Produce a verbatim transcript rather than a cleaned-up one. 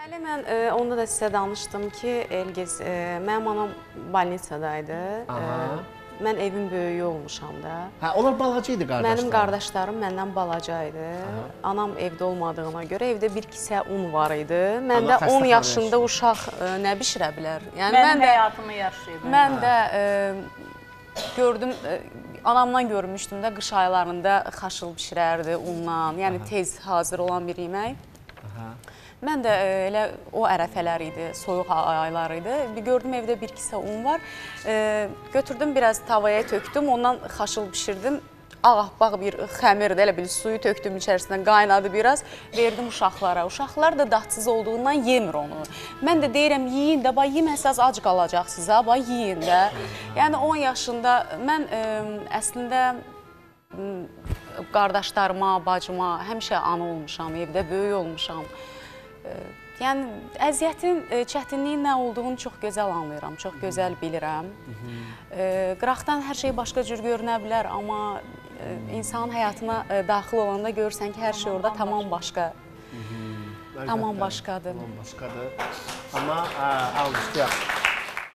Deməli, mən e, onda da sizə danışdım ki, Elgiz, e, mənim anam balnisadaydı. E, mən evin böyüyü olmuşam da. Hə, onlar balaca idi qardaşlar. Mənim qardaşlarım məndən balaca idi. Aha. Anam evdə olmadığına görə evdə bir kisə un var idi. Mən də on yaşında uşaq e, nə bişirə bilər? Yəni, Mənim mən də, həyatımı yaşayıb. Mən də e, gördüm, e, anamdan görmüşdüm də qış aylarında xaşıl bişirərdi undan. Yəni Aha. tez hazır olan bir yemək. Aha. Mən də elə o ərəfələr idi, soyuq aylar idi. Bir gördüm evdə bir kisə un var. E, götürdüm, biraz tavaya tökdüm, ondan xaşıl bişirdim. Ağappaq bir xəmirdir, elə bil suyu tökdüm içərisindən, qaynadı biraz. Verdim uşaqlara. Uşaqlar da dadsız olduğundan yemir onu. Mən də deyirəm, yiyin də, yeməsəz ac qalacaqsınız, ha, yiyin də. Yəni on yaşında mən ə, əslində ə, qardaşlarıma, bacıma həmişə ana olmuşam, evdə böyük olmuşam. Yəni, əziyyətin, çətinliyin nə olduğunu çox gözəl anlayıram, çox gözəl bilirəm. Qıraqdan hər şey başqa cür görünə bilər, amma insanın həyatına daxil olanda görürsən ki, hər şey orada tamam başqa. Tamam başqadır. Tamam başqadır. Amma alqışlayaq.